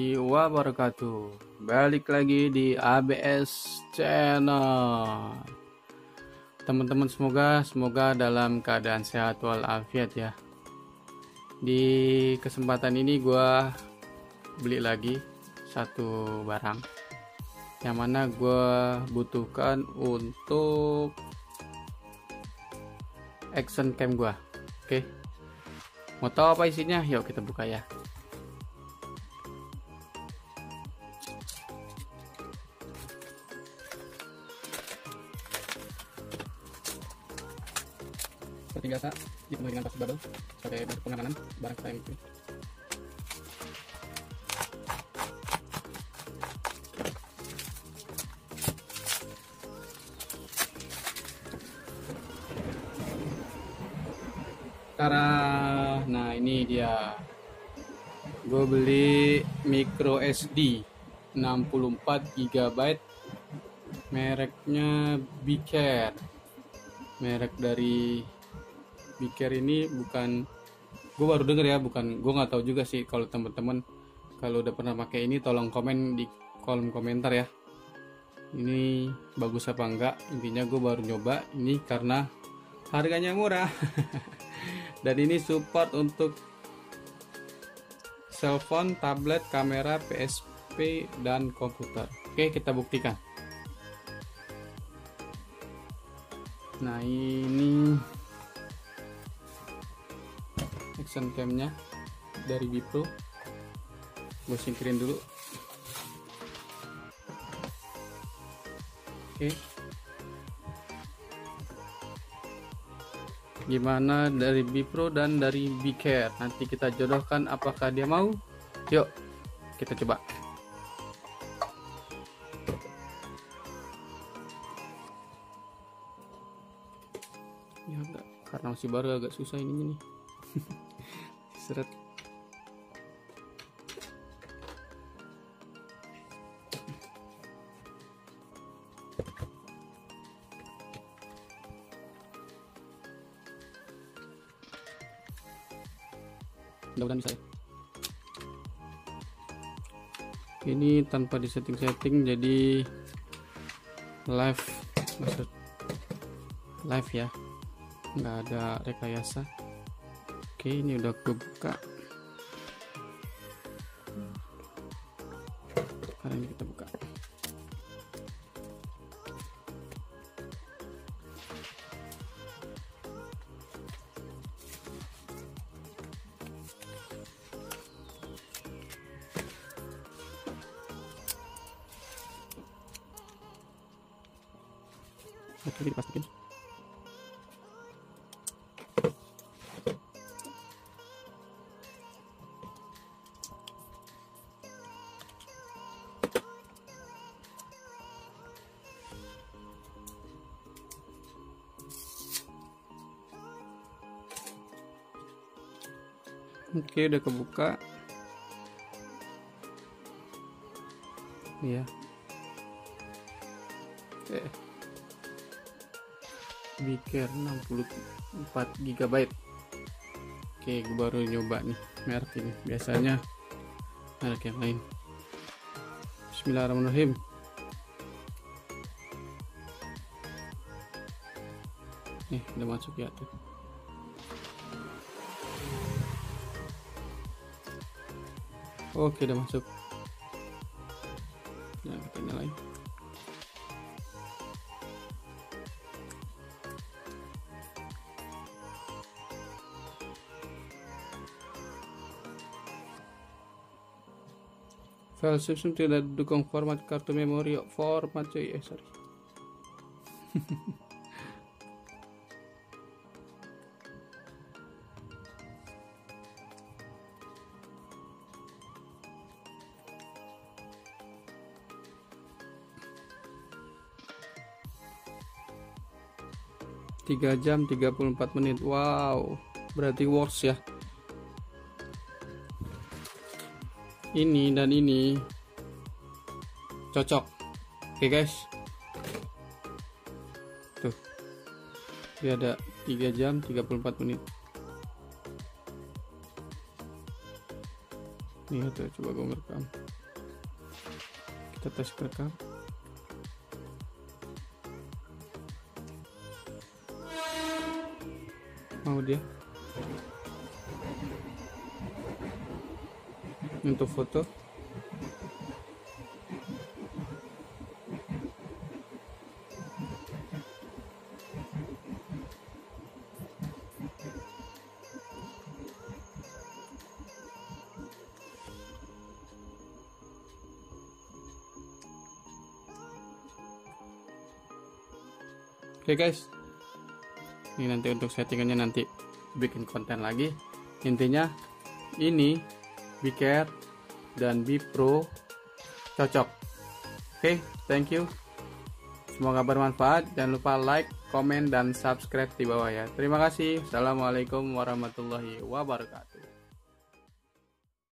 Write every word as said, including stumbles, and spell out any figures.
warahmatullahi wabarakatuh. Balik lagi di A B S Channel. Teman-teman, semoga semoga dalam keadaan sehat walafiat ya. Di kesempatan ini gua beli lagi satu barang yang mana gua butuhkan untuk action cam gua. Oke. Mau tahu apa isinya? Yuk kita buka ya. Seperti biasa, dipenuhi dengan plastik bubble sebagai bentuk pengamanan barang kita yang itu. Tara, nah ini dia. Gue beli micro S D enam puluh empat giga byte, mereknya Bicare. Merek dari Bicare ini bukan, gue baru denger ya, bukan, gue nggak tahu juga sih. Kalau teman-teman kalau udah pernah pakai ini, tolong komen di kolom komentar ya. Ini bagus apa enggak? Intinya gue baru nyoba ini karena harganya murah. Dan ini support untuk cellphone, tablet, kamera, P S P, dan komputer. Oke, kita buktikan. Nah, ini action cam-nya dari Bipro. Gue singkirin dulu. Oke. Gimana dari Bipro dan dari Bicare? Nanti kita jodohkan apakah dia mau. Yuk kita coba. Ya enggak, karena masih baru agak susah ini nih. Seret. Mudah-mudahan bisa ya. Ini tanpa disetting-setting, jadi live, maksud live ya, nggak ada rekayasa. Oke, ini udah kebuka. Sekarang ini kita buka. Oke, dipastikan. Oke, udah kebuka. Iya. Oke. Bicare enam puluh empat giga byte. Oke, gue baru nyoba nih merek ini. Biasanya merek yang lain. Bismillahirrahmanirrahim. Nih, udah masuk ya tuh. Oke, udah masuk. Nah, kita nyalain. File system tidak didukung format kartu memori. Format cuy, eh sorry. tiga jam tiga puluh empat menit. Wow, berarti works ya. Ini dan ini cocok. Oke guys, tuh dia ada tiga jam tiga puluh empat menit. Nih tuh, coba gue ngerekam. Kita tes rekam. Mau dia untuk foto. Oke guys, ini nanti untuk settingannya nanti bikin konten lagi. Intinya ini Bicare dan Bipro cocok. Oke, thank you. Semoga bermanfaat. Jangan lupa like, komen, dan subscribe di bawah ya. Terima kasih. Assalamualaikum warahmatullahi wabarakatuh.